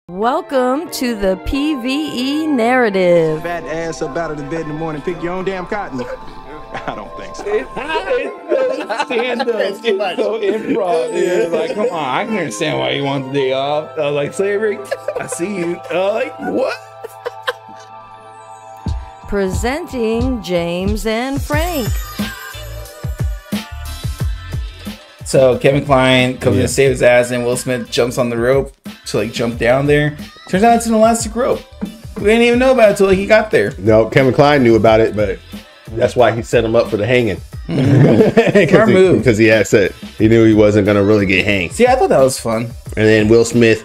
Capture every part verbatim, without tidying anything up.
Welcome to the P V E narrative. Fat ass up out of the bed in the morning, pick your own damn cotton. I don't think so. It's so stand up. It's so improv, dude. Like, come on, I can understand why you want the day off. I was like, slavery, I see you. Uh, like, what? Presenting James and Frank. So Kevin Kline comes Yeah. in to save his ass, and Will Smith jumps on the rope to like jump down there. Turns out it's an elastic rope. We didn't even know about it until like, he got there. No, Kevin Kline knew about it, but that's why he set him up for the hanging. Smart Because he, move. because he had said he knew he wasn't gonna really get hanged. See, I thought that was fun. And then Will Smith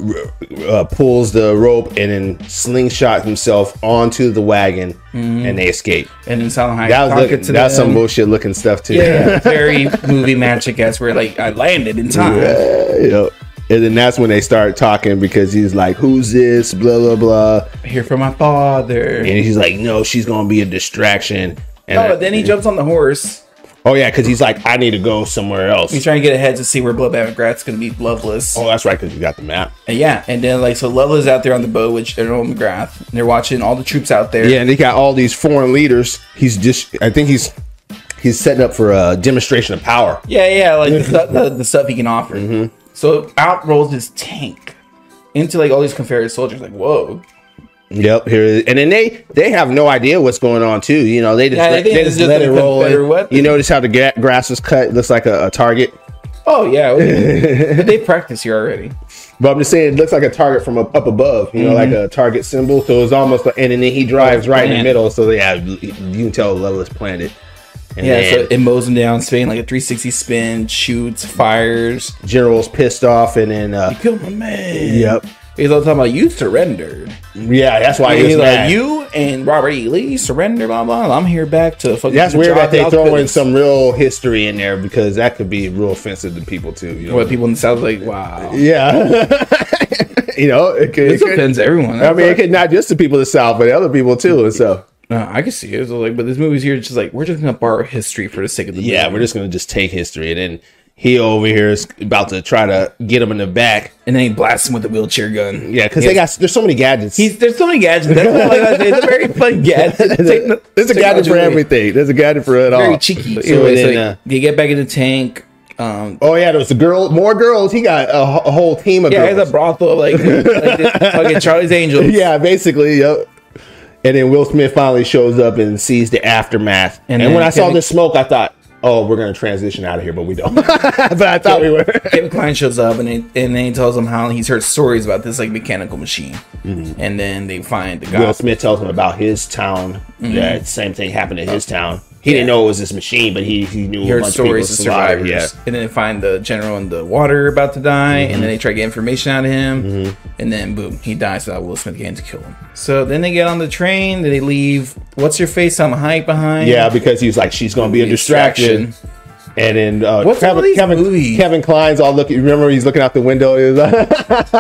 uh, pulls the rope and then slingshot himself onto the wagon, Mm-hmm. and they escape. And then Salma Hayek That was talking looking, to that was some them. bullshit looking stuff too. Yeah, very movie magic as where like I landed in time. Yeah, you know. And then that's when they start talking because he's like, "Who's this?" Blah blah blah. I hear from my father. And he's like, "No, she's gonna be a distraction." And Oh, but then he jumps on the horse. Oh yeah, because he's like, "I need to go somewhere else." He's trying to get ahead to see where Bloodbath McGrath's going to be Loveless. Oh, that's right, because you got the map. And yeah, and then like so Loveless out there on the boat with General McGrath. And they're watching all the troops out there. Yeah, and they got all these foreign leaders. He's just, I think he's he's setting up for a demonstration of power. yeah, yeah, like the, stuff, the, the stuff he can offer. Mm-hmm. So out rolls his tank into like all these Confederate soldiers. Like, whoa. Yep, here it is. And then they they have no idea what's going on too. You know, they just Yeah, let, they they think just it's let just it a roll. Confederate In. weapon. You notice how the ga- grass is cut? It looks like a, a target. Oh yeah, okay. But they practice here already. But I'm just saying, it looks like a target from up, up above. You know, Mm-hmm. like a target symbol. So it's almost like, and then he drives right in the planned. middle. So yeah, you can tell the level is planted. And Yeah, then so it mows him down, spinning like a three sixty spin, shoots, fires. General's pissed off, and then uh, Killed my man. yep, He's all talking about you surrendered. yeah, that's why He's he's like, mad. you and Robert E. Lee surrender, blah, blah. I'm here back to fucking. That's the weird job that they I was throw put in some real history in there because that could be real offensive to people too. You know? What people in the South are like, wow. Yeah, you know, it could, it This could- offends everyone. I mean, it could not just to people in the South, but other people too. And so, No, I can see it. So like, but this movie's here, it's just like we're just gonna borrow history for the sake of the yeah, movie. we're just gonna just take history, and then he over here is about to try to get him in the back. And then he blasts him with a wheelchair gun. Yeah, because they got there's so many gadgets. He's there's so many gadgets. That's what I like to say. It's a very fun gadget. there's a, there's a gadget for Technology. everything. There's a gadget for it all. Very cheeky. So Anyway, so then, uh, they get back in the tank. Um, oh yeah, there was a girl, more girls. He got a, wh- a whole team of yeah, girls. it's a brothel like, like this fucking Charlie's Angels. Yeah, basically, yep. And then Will Smith finally shows up and sees the aftermath. And And, then when I saw Kevin- the smoke, I thought, "Oh, we're gonna transition out of here," but we don't. But I thought we were. Kevin Kline shows up and, he, and then he tells them how he's heard stories about this like mechanical machine, and then they find the guy. Will Smith tells him about his town. That same thing happened in his town. He didn't know it was this machine, but he, he knew He a heard bunch stories of of people survived. survivors, Yeah. and then they find the general in the water about to die, and then they try to get information out of him, and then boom, he dies without Will Smith getting to kill him. So then they get on the train, then they leave. What's your face? I'm Hayek behind. Yeah, because he was like, she's gonna be a distraction. And then uh, What's all Kevin, these Kevin, movies? Kevin Kline's all looking. Remember, he's looking out the window. He was like,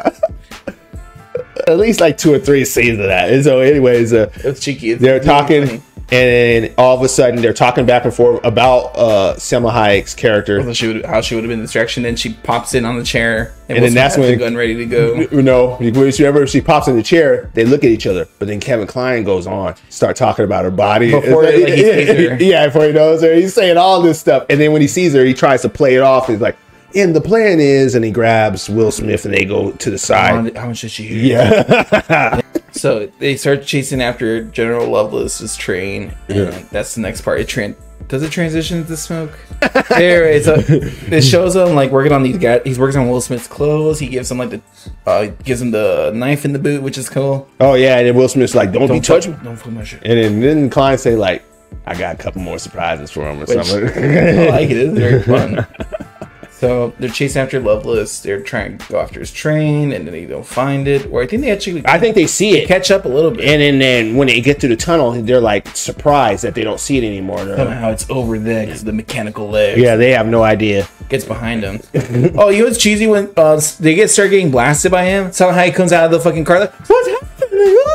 at least like two or three scenes of that. And so, anyways, uh, It's cheeky. It's they're really talking, funny. and all of a sudden they're talking back and forth about uh, Salma Hayek's character. How she would, how she would have been the distraction. Then she pops in on the chair, And Will then Smith that's has when- the gun ready to go. You know, whenever she pops in the chair, they look at each other. But then Kevin Kline goes on, start talking about her body. Before, It's like, he sees her. yeah, before he knows her, he's saying all this stuff. And then when he sees her, he tries to play it off. He's like, and the plan is, and he grabs Will Smith and they go to the side. How much did she hear? Yeah. So they start chasing after General Loveless's train, and Yeah. that's the next part. It tran- does it transition to smoke? Anyway, so it shows him like working on these guys. He's working on Will Smith's clothes. He gives him like the, uh, gives him the knife in the boot, which is cool. Oh, yeah. And then Will Smith's like, don't, Don't you touch touch me. me. Don't fuck my shit. And then, then Kline say, like, I got a couple more surprises for him or Which- something. I like it. It's very fun. So they're chasing after Loveless. They're trying to go after his train, and then they don't find it. Or I think they actually I think they see it. catch up a little bit. And then, then when they get through the tunnel, they're like surprised that they don't see it anymore. They're like, Somehow it's over there because the mechanical legs. yeah, they have no idea. Gets behind him. Oh, you know what's cheesy when uh, they get start getting blasted by him? Salma Hayek comes out of the fucking car like, what's happening?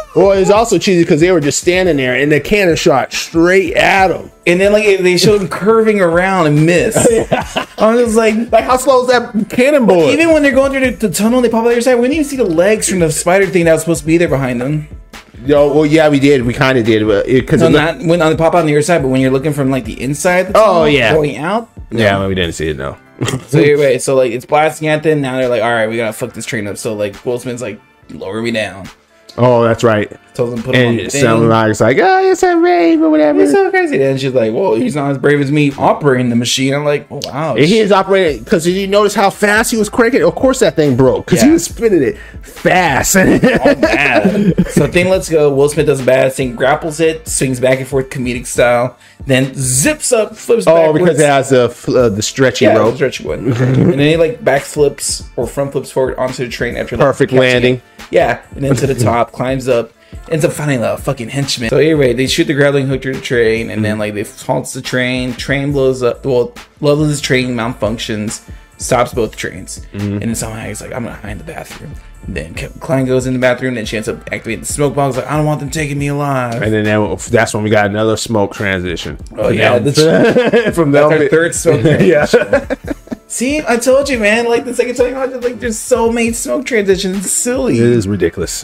Well, it's also cheesy because they were just standing there and the cannon shot straight at him. And then like they showed him curving around and miss. Yeah. I was like, like how slow is that cannonball? Even when they're going through the, the tunnel, they pop out the other side. We didn't even see the legs from the spider thing that was supposed to be there behind them. Yo, well, yeah, we did. We kind of did, but because no, not when they pop out on the other side, but when you're looking from like the inside. The tunnel, oh yeah, going out. No. Yeah, well, we didn't see it. No. So anyway, so like it's blasting at them. Now they're like, all right, we gotta fuck this train up. So like Will Smith's like, lower me down. Oh, that's right. Told them put him and on the thing. Salma Hayek's like, oh, it's a rave or whatever. It's so crazy. And she's like, well, he's not as brave as me operating the machine. I'm like, oh, wow. And he is operating because did you notice how fast he was cranking? Of course, that thing broke because yeah. he was spinning it fast. Oh, mad. So thing lets go. Will Smith does a bad thing, grapples it, swings back and forth, comedic style, then zips up, flips oh, backwards. because it has the uh, the stretchy yeah, rope. The stretchy one. And then he like back flips or front flips forward onto the train after like, perfect landing. It. Yeah, and then to the top, climbs up. Ends up finding a fucking henchman. So anyway, they shoot the grappling hook through the train, and then like they halts the train. Train blows up. Well, Loveless's train malfunctions, stops both trains, mm-hmm. and then somehow he's like, "I'm gonna hide in the bathroom." And then Kline goes in the bathroom, and she ends up activating the smoke box. Like, I don't want them taking me alive. And then that, that's when we got another smoke transition. Oh yeah, the, from that's our third smoke transition. Yeah. See, I told you, man. Like the second time, I was like, there's so many smoke transitions. It's silly. It is ridiculous.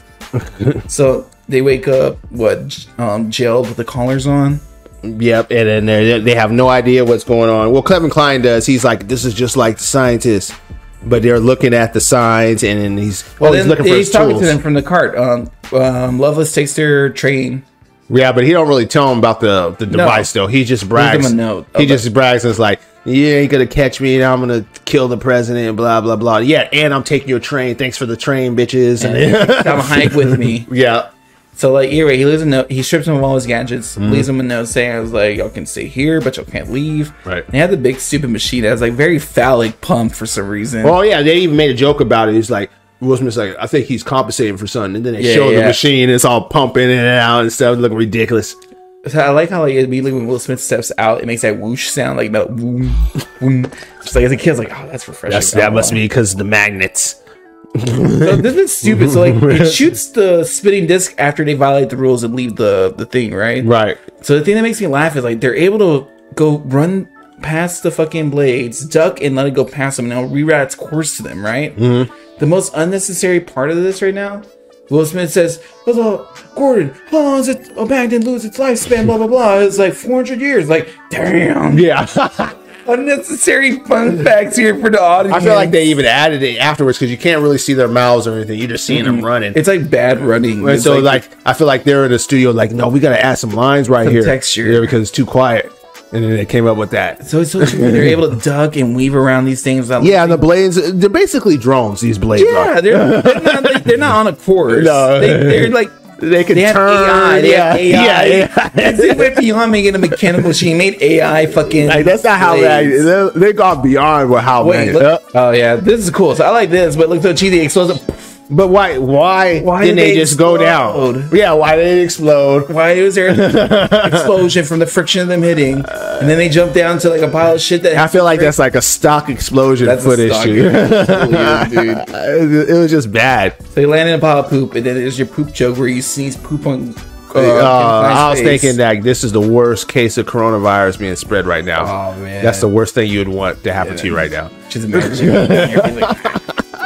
So they wake up, what, um, jailed with the collars on. Yep, and then they they have no idea what's going on. Well, Kevin Kline does. He's like, this is just like the scientists, but they're looking at the signs, and then he's well, oh, he's looking for his he's talking tools. to them from the cart. Um, um, Loveless takes their train. Yeah, but he don't really tell them about the the device no. though. He just brags. Give him a note. He just brags and is like, you ain't gonna catch me, and I'm gonna kill the president, blah blah blah. Yeah, and I'm taking your train. Thanks for the train, bitches. And I'm hike with me. Yeah. So like, anyway, he leaves a note. He strips him of all his gadgets, mm. leaves him a note saying, "I was like, y'all can stay here, but y'all can't leave." Right. And he had the big stupid machine that was like very phallic pump for some reason. Oh yeah, they even made a joke about it. He's like, Will Smith's like, I think he's compensating for something, and then they yeah, show yeah. the machine. It's all pumping in and out and stuff, looking ridiculous. So I like how like immediately when Will Smith steps out, it makes that whoosh sound, like that boom, boom. Just like as a kid, I was like, oh, that's refreshing. That's, that must be because of the magnets. So this is stupid. So like, it shoots the spinning disc after they violate the rules and leave the the thing, right? Right. So the thing that makes me laugh is like they're able to go run past the fucking blades, duck, and let it go past them, and it'll reroute its course to them, right? Mm-hmm. The most unnecessary part of this right now. Will Smith says, well, Gordon, how long is it a bag didn't lose its lifespan, blah, blah, blah. It's like four hundred years. Like, damn. Yeah. Unnecessary fun facts here for the audience. I feel like they even added it afterwards because you can't really see their mouths or anything. You're just seeing mm-hmm. them running. It's like bad running. And so like, like, I feel like they're in the studio like, no, we got to add some lines right some here. Texture. Yeah, because it's too quiet. And then they came up with that. So it's so true. They're able to duck and weave around these things. Yeah, and the blades, they're basically drones, these blades yeah, are. They're, they're, not, like, they're not on a course. No. They, they're like, they can they turn. Have A I. They yeah, have A I. yeah, yeah. They went beyond making a mechanical machine. Made A I fucking. Like, that's not how blades. that. They got beyond what how. Wait, look, oh yeah, this is cool. So I like this, but look so cheesy. It explodes. But why? Why, why didn't did they, they just explode? go down? Yeah, why did it explode? Why was there an explosion from the friction of them hitting, and then they jump down to like a pile of shit that I feel like that's like a stock explosion that's footage. Stock dude. dude. It was just bad. So you land in a pile of poop, and then there's your poop joke where you sneeze poop on. Uh, uh, I was face. thinking that this is the worst case of coronavirus being spread right now. Oh man, that's the worst thing you would want to happen yeah, to you right now. Just imagine.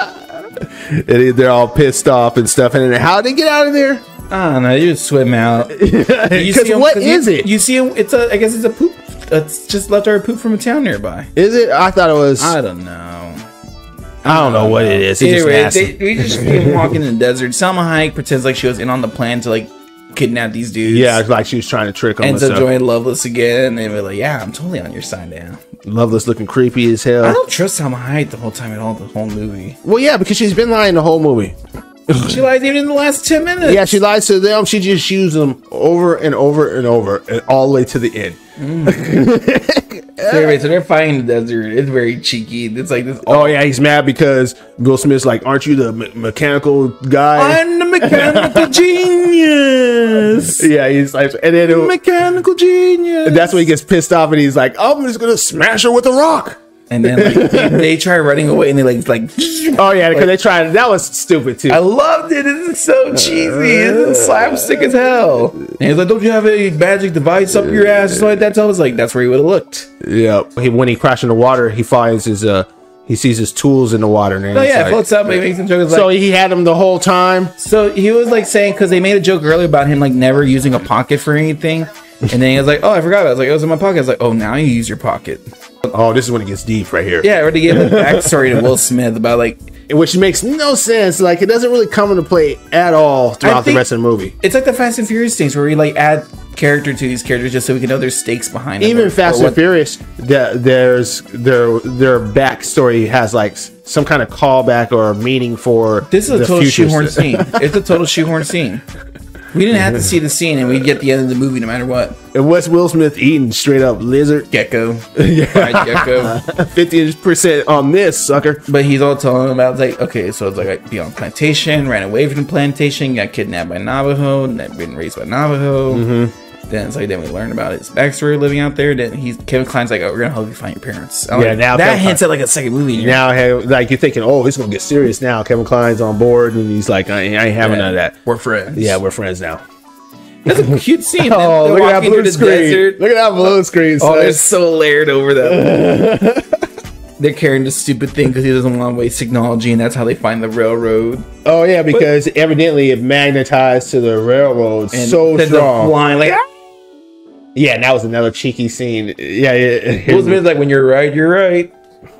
And they're all pissed off and stuff. And then how did they get out of there? I don't know. You just swim out. Because what is you, it? You see, it's a. I guess it's a poop. It's just leftover poop from a town nearby. Is it? I thought it was. I don't know. I don't know what it is. It's anyway, just they, we just keep walking in the desert. Salma Hayek pretends like she was in on the plan to like kidnap these dudes. Yeah, it's like she was trying to trick them. Ends up joining Loveless again, and they were like, "Yeah, I'm totally on your side now." Loveless looking creepy as hell. I don't trust Salma Hayek the whole time at all. The whole movie. Well, yeah, because she's been lying the whole movie. She lies even in the last ten minutes. Yeah, she lies to them. She just uses them over and over and over, and all the way to the end. Mm. So, anyway, so they're fighting the desert. It's very cheeky. It's like this. Oh yeah, he's mad because Will Smith's like, "Aren't you the me- mechanical guy?" I'm the mechanical genius. Yeah, he's like, and then it, mechanical genius. And that's when he gets pissed off, and he's like, "I'm just gonna smash her with a rock." And then like, they, they try running away, and they like like. Oh yeah, because like, they tried. That was stupid too. I loved it. It's so cheesy. It's slapstick as hell. And he's like, "Don't you have a magic device up your ass?" Or something like that. So I was like, "That's where he would have looked." Yeah. He, when he crashed in the water, he finds his uh, he sees his tools in the water. And oh yeah, like, it floats up. He makes some jokes. So like, he had him the whole time. So he was like saying, because they made a joke earlier about him like never using a pocket for anything. And then he was like, "Oh, I forgot." I was like, "It was in my pocket." I was like, "Oh, now you use your pocket." Oh, this is when it gets deep right here. Yeah, I already gave a backstory to Will Smith about like, which makes no sense. Like it doesn't really come into play at all throughout the rest of the movie. It's like the Fast and Furious things where we like add character to these characters just so we can know there's stakes behind them. Even or, Fast or and Furious, the, there's their their backstory has like some kind of callback or meaning for. This is a the total shoehorn st- scene. It's a total shoehorn scene. We didn't have to see the scene, and we'd get the end of the movie no matter what. And what's Will Smith eating? Straight up lizard gecko, fried gecko. Fifty percent on this sucker. But he's all telling him about like, okay, so it's like I be on plantation, ran away from the plantation, got kidnapped by Navajo, been raised by Navajo. Mm-hmm. Then it's like then we learn about his backstory living out there. Then he's Kevin Kline's like, oh, we're gonna help you find your parents. I'm yeah, like, now that Kevin hints Kline, at like a second movie. Now, hey, like you're thinking, oh, it's gonna get serious now. Kevin Kline's on board, and he's like, I ain't, I ain't having yeah, none of that. We're friends. Yeah, we're friends now. That's a cute scene. Oh, They're look at that walking blue through the screen. desert. Look at that blue screen. Oh, son. they're so layered over that. They're carrying this stupid thing because he doesn't want to waste technology, and that's how they find the railroad. Oh yeah, because but, evidently it magnetized to the railroad and so strong. Flying like. Ah! Yeah, and that was another cheeky scene. Yeah, yeah. Will Smith's like, when you're right, you're right.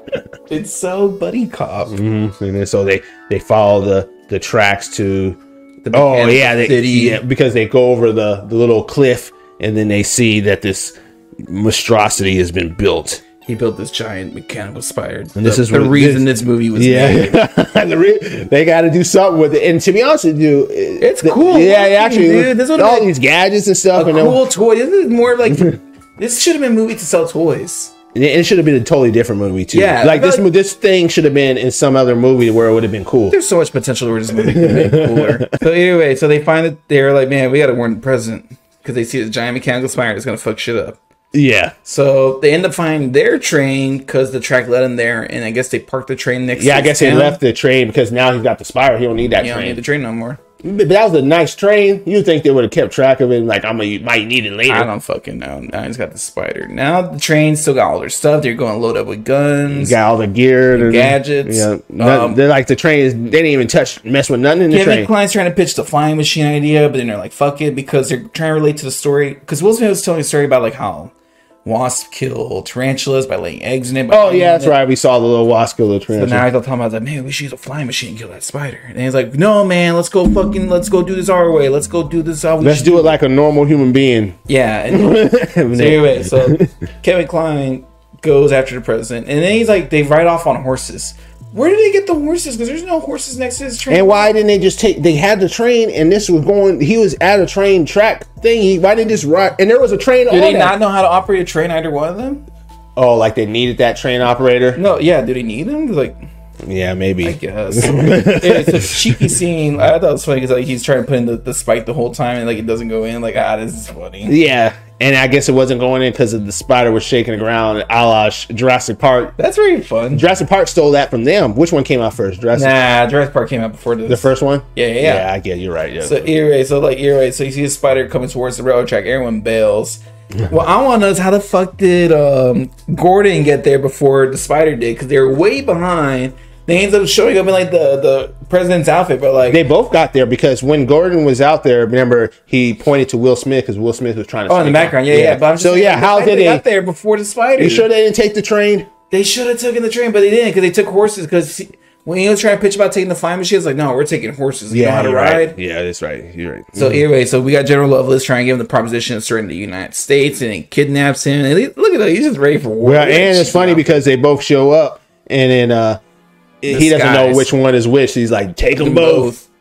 It's so buddy cop. Mm-hmm. And then so they they follow the the tracks to. The oh yeah, they, city. yeah, because they go over the, the little cliff, and then they see that this monstrosity has been built. He built this giant mechanical spider. And this the, is the what, reason this, this movie was yeah. made. the re- they got to do something with it. And to be honest with you, it's the, cool. Yeah, actually, dude, this all like these gadgets and stuff. A and cool toy. This is more like this should have been a movie to sell toys. It should have been a totally different movie too. Yeah, like this like, this thing should have been in some other movie where it would have been cool. There's so much potential where this movie could make cooler. So anyway, so they find that they're like, man, we got to warn the president because they see the giant mechanical spider that's gonna fuck shit up. Yeah. So they end up finding their train because the track led them there, and I guess they parked the train next. Yeah, to I guess town. They left the train because now he's got the spider. He don't need that you train. Don't need the train no more. But that was a nice train. You'd think they would have kept track of it. Like, I'm gonna might need it later. I don't fucking know. Now he's got the spider. Now the train still got all their stuff. They're going to load up with guns. You got all the gear, and and gadgets. Yeah, um, they're like the train is. They didn't even touch, mess with nothing in the Kevin train. Kline's trying to pitch the flying machine idea, but then they're like, "Fuck it," because they're trying to relate to the story. Because Will Smith was telling a story about like how wasps kill tarantulas by laying eggs in it. Oh yeah, that's it. Right. We saw the little wasp kill the tarantula. So now he's talking about like, man, we should use a flying machine and kill that spider. And he's like, no, man, let's go fucking, let's go do this our way. Let's go do this how we. Let's do it like a normal human being. Yeah. And, so anyway, so Kevin Kline goes after the president, and then he's like, they ride off on horses. Where did they get the horses? Because there's no horses next to his train. And why didn't they just take? They had the train, and this was going. He was at a train track thing. He, why didn't they just ride? And there was a train. Do they that. not know how to operate a train? Either one of them. Oh, like they needed that train operator? No, yeah. Do they need him? Like, yeah, maybe. I guess. It's a cheeky scene. I thought it was funny because like he's trying to put in the, the spike the whole time, and like it doesn't go in. Like, ah, this is funny. Yeah. And I guess it wasn't going in because the spider was shaking the ground, a la Jurassic Park. That's very fun. Jurassic Park stole that from them. Which one came out first? Jurassic? Nah, Jurassic Park came out before this. The first one? Yeah, yeah, yeah. Yeah, I get you're right. Yeah. So anyway, so like you're right. So you see a spider coming towards the railroad track. Everyone bails. Well, I want to know is how the fuck did um, Gordon get there before the spider did? Because they were way behind. They ended up showing up in like the, the president's outfit, but like they both got there because when Gordon was out there, remember he pointed to Will Smith because Will Smith was trying to. Oh, in the background, yeah, yeah. yeah. But I'm just so saying, yeah, how did they got there before the spider? You sure they didn't take the train? They should have taken the train, but they didn't because they took horses. Because when he was trying to pitch about taking the flying machine, it's like, no, we're taking horses. You yeah, know how to ride. Right. Yeah, that's right. You're right. So mm-hmm. anyway, so we got General Lovelace trying to give him the proposition of surrendering the United States, and he kidnaps him. And he, look at that, he's just ready for war. Well, and it's funny because they both show up, and then uh, he doesn't know which one is which. He's like, take them both.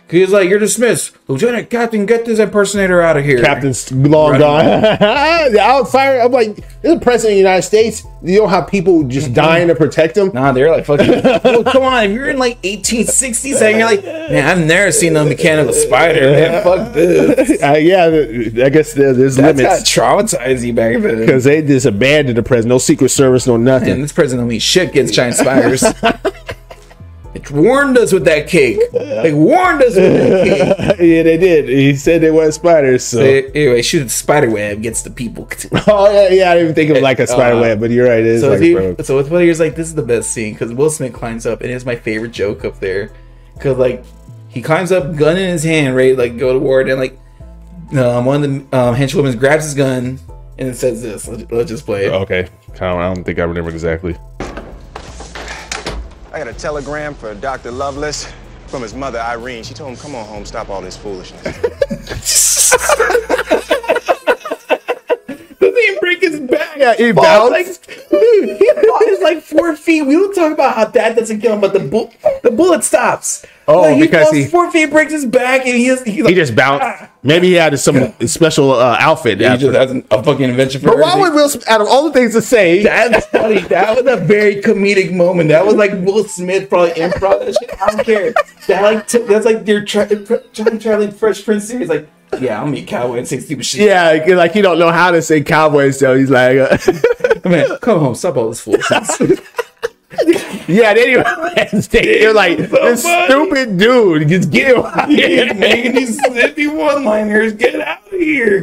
He's like, "You're dismissed, Lieutenant Captain. Get this impersonator out of here." Captain's long Running. gone. The outfire. I'm like, this is the president of the United States. You don't have people just dying to protect him. Nah, they're like, "Fucking, well, come on!" If you're in like eighteen sixties, and you're like, "Man, I've never seen a mechanical spider, man. Fuck this." Uh, yeah, I guess there, there's That's limits got traumatized you back then. because they just abandoned the president. No Secret Service, no nothing. Man, this president don't mean shit against giant spiders. It warned us with that cake. They warned us with that cake. Yeah, they did. He said they weren't spiders. So, So, anyway, shoot the spider web gets the people. oh yeah, yeah. I didn't even think of it like a spider Uh, web, but you're right. It is So, like he, a spider. so with what he was like, this is the best scene because Will Smith climbs up, and it's my favorite joke up there. Because like he climbs up, gun in his hand, ready to like go to war, and like um, one of the um, henchwomen grabs his gun and it says this. Let's, let's just play it. Okay, I don't, I don't think I remember exactly. I got a telegram for Doctor Lovelace from his mother, Irene. She told him, come on home, stop all this foolishness. Doesn't he break his back? Yeah, he Falls bounced. like, dude, he falls like four feet. We don't talk about how that doesn't kill him, but the bu- the bullet stops. Oh, Like, he because falls he- four feet, breaks his back, and he is, he's He like, just bounced. Maybe he had some special uh, outfit. he after. just has an- a fucking invention for But why everything. would Will Smith, out of all the things to say, That's funny. That was a very comedic moment. That was like Will Smith probably improv that shit. I don't care. That like t- that's like your tra- John Charlie Fresh Prince series. Like, yeah, I'm a cowboy and say stupid shit. yeah, like, like he don't know how to say cowboy, so he's like, uh, Man, come home, stop all this foolishness. yeah. Then he, you're like, this funny. stupid dude, just get him out of He's here. making these zippy one-liners. Get out of here.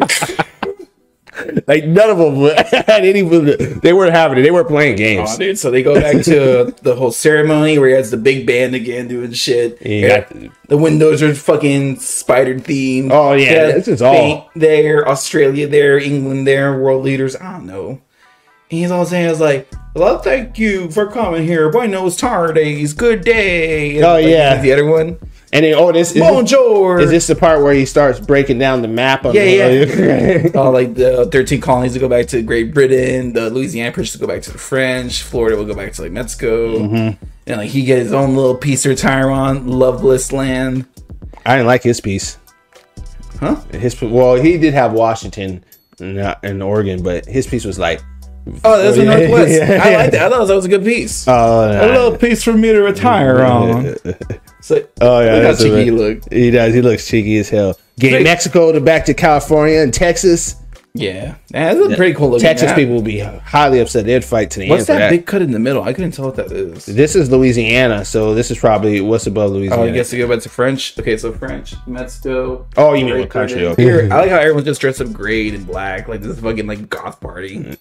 Like none of them had any. They weren't having it. They weren't playing games. Oh, dude. So they go back to the whole ceremony where he has the big band again doing shit. Yeah. The windows are fucking spider themed. Oh, yeah, Yeah, this is all- Spain there, Australia there, England there, world leaders. I don't know. And he's all saying is like, well, thank you for coming here. Buenos tardes, good day. And Oh, like, yeah. the other one. And then, oh, this is Bonjour. Is this the part where he starts breaking down the map? On Yeah, the, yeah. Oh, like the thirteen colonies will go back to Great Britain. The Louisiana Purchase will go back to the French. Florida will go back to like Mexico. Mm-hmm. And like he get his own little piece to retire on, loveless land. I didn't like his piece. Huh? His well, he did have Washington and, and Oregon, but his piece was like, Oh, that's Oh, the yeah, Northwest. yeah, I yeah. like that. I thought that was a good piece. oh, a little piece for me to retire on. So, oh yeah, look how that's a cheeky bit- he looked. He does. He looks cheeky as hell. Getting Wait. Mexico to back to California and Texas. Yeah, that's a pretty cool looking Texas map. people will be highly upset. They'd fight to the What's end for that, that. big cut in the middle? I couldn't tell what that is. This is Louisiana, so this is probably what's above Louisiana. Oh, I guess to go back to French. Okay, so French, Mexico. Oh, you mean Great what country? Britain. Okay. Here, I like how everyone's just dressed up gray and black, like this fucking like goth party.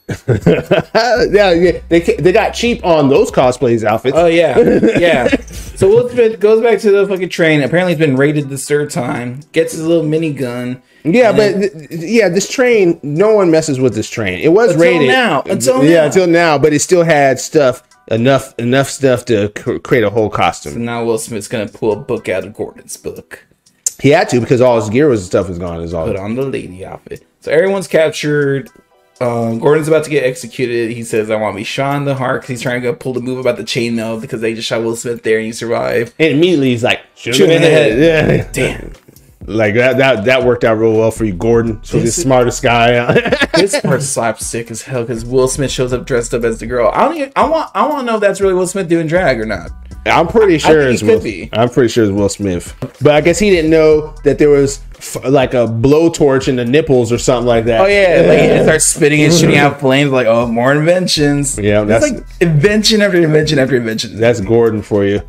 yeah, yeah, they they got cheap on those cosplays outfits. Oh yeah, yeah. So Will Smith goes back to the fucking train. Apparently, he's been raided this third time. Gets his little minigun. yeah, and but then- th- yeah, this train, no one messes with this train. It was Until rated now, until yeah, now. until now, but it still had stuff enough enough stuff to cr- create a whole costume. So now Will Smith's gonna pull a book out of Gordon's book. He had to because all his gear was stuff was gone. Is all. Put on the lady outfit. So everyone's captured. Um, Gordon's about to get executed. He says, "I want to be shot in the heart," because he's trying to go pull the move about the chainmail because they just shot Will Smith there and he survived. And immediately he's like, shoot Shoot him in the head. Yeah. Damn. Like that, that that worked out real well for you, Gordon. So he's the smartest guy. This part slaps sick as hell because Will Smith shows up dressed up as the girl. I don't. Even, I want. I want to know if that's really Will Smith doing drag or not. I'm pretty sure think it's he could Will, be. I'm pretty sure it's Will Smith. But I guess he didn't know that there was f- like a blowtorch in the nipples or something like that. Oh yeah, like he starts spitting and shooting out flames. Like, oh, more inventions. Yeah, that's that's- like invention after invention after invention. That's Gordon for you.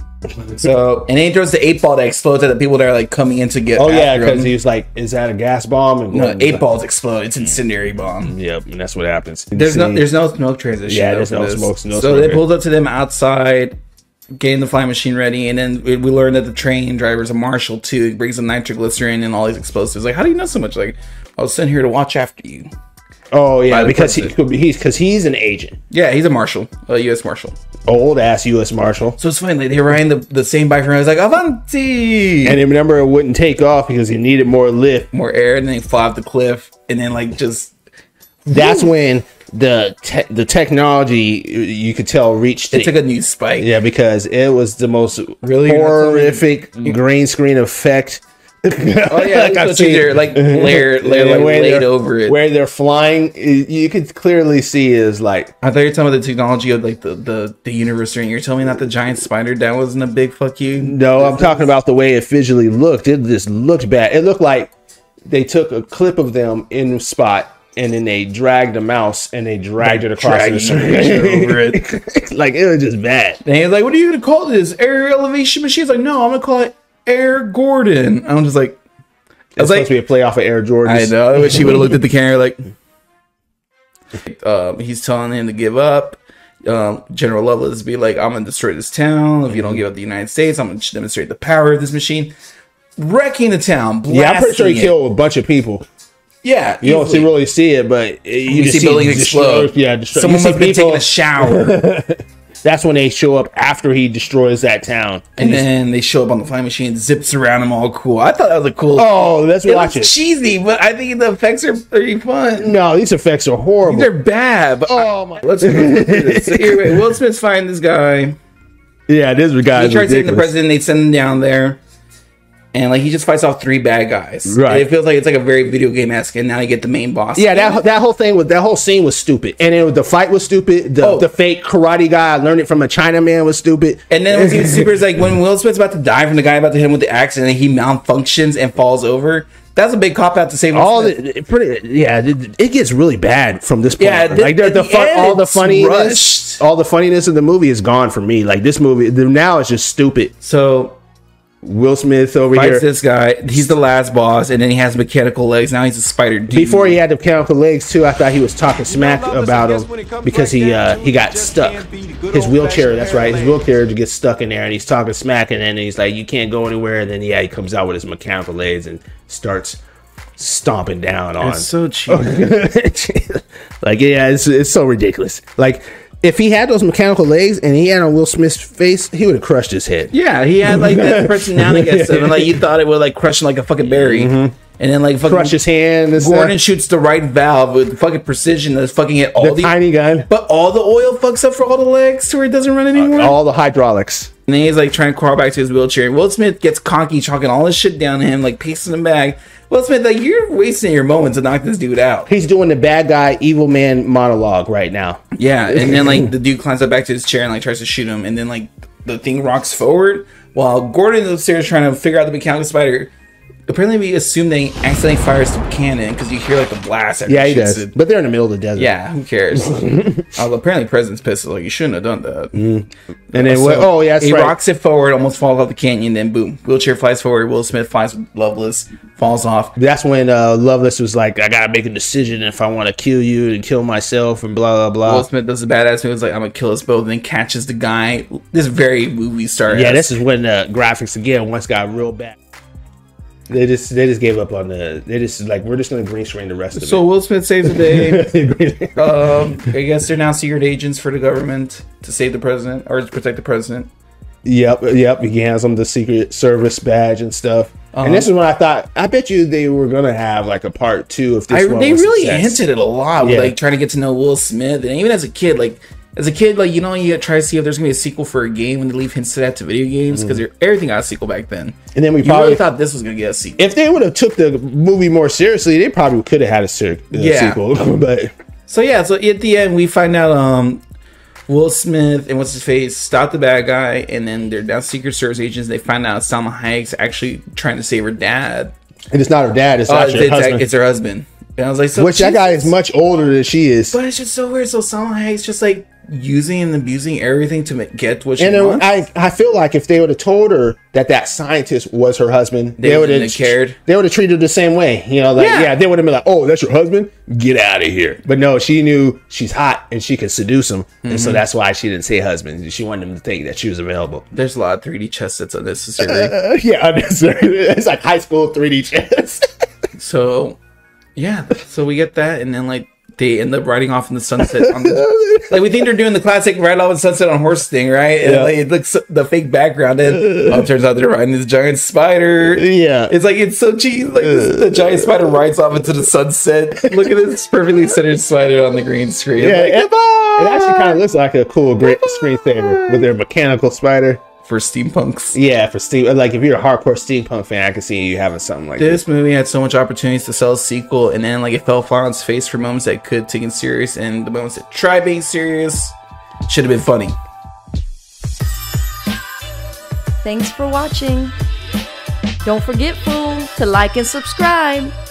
So, and then he throws the eight ball that explodes at the people that are like coming in to get. Oh yeah, after him. because he was like, "Is that a gas bomb?" And No, Gordon's eight like, balls explode. It's incendiary bomb. Yep, and that's what happens. There's no, See? there's no smoke transition. Yeah, though there's for no this. smoke- no so smoke. they pulled up to them outside, getting the flying machine ready, and then we, we learned that the train driver is a marshal too. He brings some nitroglycerin and all these explosives. Like, how do you know so much? Like, I was sent here to watch after you. Oh by yeah, the because he president. he's because he's an agent, Yeah, he's a marshal, a U S marshal. old ass U S Marshal. So it's funny. Like, they were riding the, the same bike from. I was like, Avanti, And then remember, it wouldn't take off because he needed more lift. more air, and then they fly off the cliff, and then like just That's when the te- the technology you could tell reached It took a new spike. yeah, because it was the most Really? horrific green screen effect. Oh yeah, like I've I've seen- they're like layer, layer like where laid they're- over it. Where they're flying, you could clearly see is like I thought you were talking about the technology of like the, the, the universe, and you're telling me that the giant spider that wasn't a big fuck you. no, I'm talking about the way it visually looked. It just looked bad. It looked like they took a clip of them in the spot and then they dragged a mouse and they dragged it across dragged the it screen. over it. Like it was just bad. And he's like, "What are you gonna call this? Air elevation machine?" He's like, "No, I'm gonna call it Air Gordon." I'm just like, I It's was like, supposed to be a play off of Air Jordan. I know. I wish he would have looked at the camera like. Um, he's telling him to give up. Um, General Lovelace be like, "I'm gonna destroy this town. If you don't give up the United States, I'm gonna demonstrate the power of this machine." Wrecking the town. Yeah, I'm pretty sure he blasting it. killed a bunch of people. Yeah, You don't see, easily. really see it, but you, You just see buildings destroy- explode. Yeah, destroy. Someone you must see have been taking people. a shower. That's when they show up after he destroys that town. And then they show up on the flying machine, zips around them all cool. I thought that was a cool. Oh, let's it watch looks it. cheesy, but I think the effects are pretty fun. No, these effects are horrible. They're bad. But Oh my! let's, let's do this. So here, wait, Will Smith's fighting this guy. Yeah, this guy. He tries taking the president. They send him down there, and like he just fights off three bad guys. Right. It feels like it's like a very video game esque. And now you get the main boss. Yeah, that that whole thing with that whole scene was stupid, and it, the fight was stupid. The Oh. the fake karate guy I learned it from a Chinaman was stupid. And then what's even super is like when Will Smith's about to die from the guy about to hit him with the axe, and then he malfunctions and falls over. That's a big cop out to save Will all Smith. the it pretty yeah, it, it gets really bad from this point. Yeah, on. the- like the, at the the fun, end, all the it's funniness, rushed. all the funniness of the movie is gone for me. Like this movie the, now it's just stupid. So Will Smith over fights here. this guy. He's the last boss, and then he has mechanical legs. Now he's a spider dude. Before he had the mechanical legs too, I thought he was talking smack about him because he uh, he got stuck. His wheelchair, that's right, his wheelchair gets stuck in there, and he's talking smack, and then he's like, "You can't go anywhere." And then yeah, he comes out with his mechanical legs and starts stomping down on. It's so cheap. Like yeah, it's it's so ridiculous. Like if he had those mechanical legs and he had on Will Smith's face, he would have crushed his head. Yeah, he had like that personality against him, and like you thought it would like crush him like a fucking berry, and then like fucking Crush his hand. And Gordon stuff. shoots the right valve with fucking precision that's fucking hit all The the, tiny gun. but all the oil fucks up for all the legs to where it doesn't run anymore. All the hydraulics. And then he's like trying to crawl back to his wheelchair. And Will Smith gets cocky, chalking all this shit down to him, like pasting him back. Will Smith, like, you're wasting your moment to knock this dude out. He's doing the bad guy, evil man monologue right now. Yeah, and then like the dude climbs up back to his chair and like tries to shoot him, and then like the thing rocks forward while Gordon's upstairs trying to figure out the mechanical spider. Apparently, we assume they accidentally fires the cannon because you hear like a blast. After Yeah, he shoots does. it. But they're in the middle of the desert. Yeah, who cares? uh, apparently, the president's pissed. Like you shouldn't have done that. And then, So, what- oh, yeah, that's he right. rocks it forward, almost falls off the canyon. Then boom, wheelchair flies forward. Will Smith flies with Loveless, falls off. That's when uh, Loveless was like, I gotta make a decision if I want to kill you and kill myself and blah, blah, Will blah. Smith does a badass move. It's like I'm gonna kill us both, and then catches the guy. This very movie star. Yeah, this is when the graphics again once got real bad. They just they just gave up on the. They just like we're just gonna green screen the rest of So Will Smith saves the day. it. um, I guess they're now secret agents for the government to save the president or to protect the president. Yep, yep. He has them the Secret Service badge and stuff. Uh-huh. And this is when I thought I bet you they were gonna have like a part two if this I, one they was really success. hinted it a lot with Yeah. like trying to get to know Will Smith, and even as a kid, like as a kid, like you know, you try to see if there's gonna be a sequel for a game when they leave hints to that to video games because everything got a sequel back then. And then we You probably really thought this was gonna get a sequel. if they would have took the movie more seriously, they probably could have had a, ser- a Yeah. sequel. But So yeah, so at the end we find out um Will Smith and what's his face stop the bad guy, and then they're now Secret Service agents. They find out Salma Hayek's actually trying to save her dad. and it's not her dad; it's Oh, actually it's, her husband. it's her husband. And I was like, so Which that guy Jesus. is much older than she is. But it's just so weird. So Salma Hayek's just like using and abusing everything to ma- get what she And then wants. I, I feel like if they would have told her that that scientist was her husband, They they, would wouldn't have have cared. They would have treated her the same way, you know. Like, Yeah. yeah, they would have been like, "Oh, that's your husband? Get out of here!" But no, she knew she's hot and she could seduce him, and Mm-hmm. so that's why she didn't say husband. She wanted him to think that she was available. There's a lot of three D chess that's unnecessary. Uh, yeah, unnecessary. It's like high school three D chess. So yeah, so we get that, and then like they end up riding off in the sunset. On the, like we think they're doing the classic ride off in the sunset on horse thing, right? And Yeah. like, it looks the fake background, and oh, it turns out they're riding this giant spider. Yeah. It's like it's so cheesy. Like this, the giant spider rides off into the sunset. Look at this perfectly centered spider on the green screen. Yeah, Like, it, goodbye! it actually kind of looks like a cool, great screensaver with their mechanical spider. For steampunks. Yeah, for steam. Like if you're a hardcore steampunk fan, I can see you having something like this. This movie had so much opportunities to sell a sequel, and then like it fell flat on its face for moments that could take it serious, and the moments that tried being serious should have been funny. Thanks for watching. Don't forget, fool, to like and subscribe.